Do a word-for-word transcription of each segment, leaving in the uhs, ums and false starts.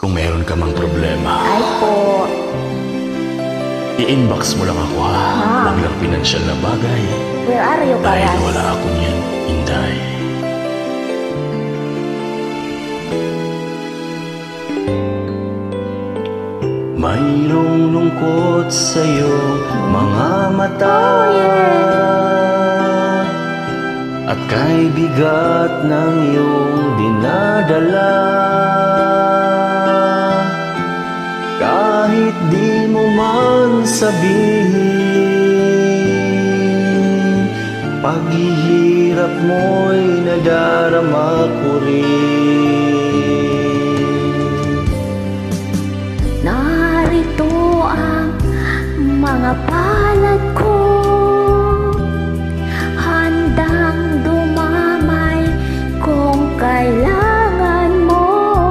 Kung meron ka mang problema, Ay po. i-inbox mo lang ako ha. Ah. Huwag lang pinansyal na bagay. Where are you, Dahil Karas? wala ako niyan, Inday. Mayroong lungkot sa iyong mga mata, at kay bigat ng iyong dinadala. Kahit di mo man sabihin, paghihirap mo'y nadarama ko rin. Narito ang mga palad ko, handang dumamay kung kailangan mo.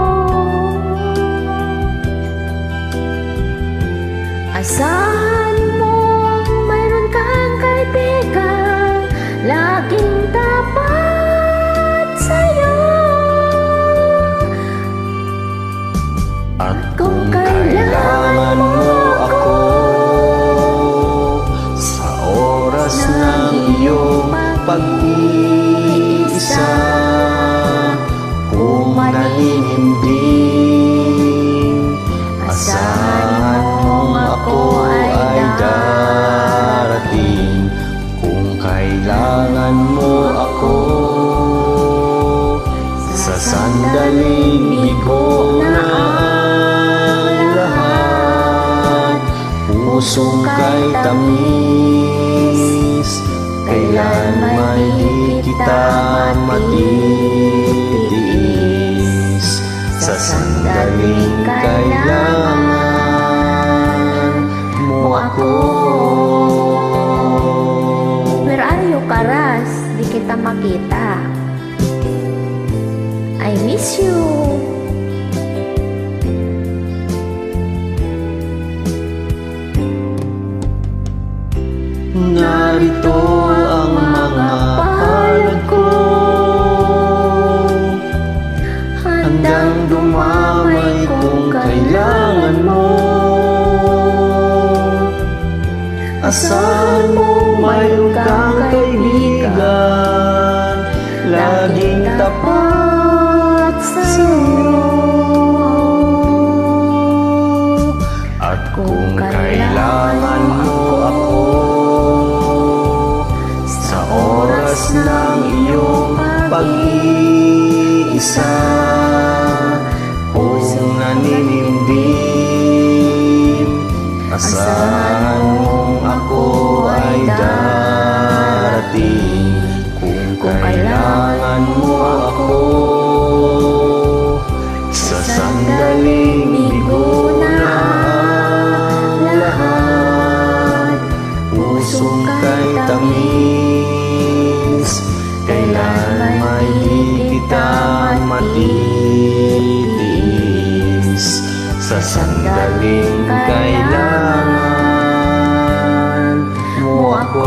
Asahan mo, mayroon kang kaibigan, laging tapat sa'yo. At kung kailangan mo ako sa oras ng iyong pag-iisa, kung naninimbing, asahan mong ako ay darating. Kung kailangan mo ako sa sandaling bigo na pusong kay tamis, kailan may di kita matitiis. Sa sandaling kailangan mo ako. Where are you, Karas? Di kita makita. I miss you. Narito ang mga palad ko, handang dumamay kung kailangan mo. Asahan mo, mayroon kang kaibigan, laging tapat sa'yo. At kung kailangan mo ako sa oras ng iyong pag-iisa, kung naninimbing, asahan mong ako ay darating. Kung kailangan mo ako sa sandaling bigo na lahat, pusong kay tamis, kailan may di kita matitiis. Sa sandaling kailangan mo ako.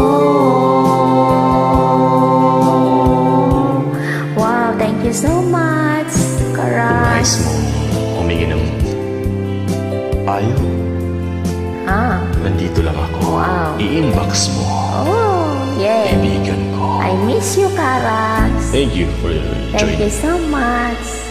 Wow, thank you so much, Karas. Nice mo humingi ng payo. Ah, Nandito lang ako. Wow. I-inbox mo. oh, yay. Kaibigan ko. I miss you, Karas. Thank you for your Thank joining. you so much.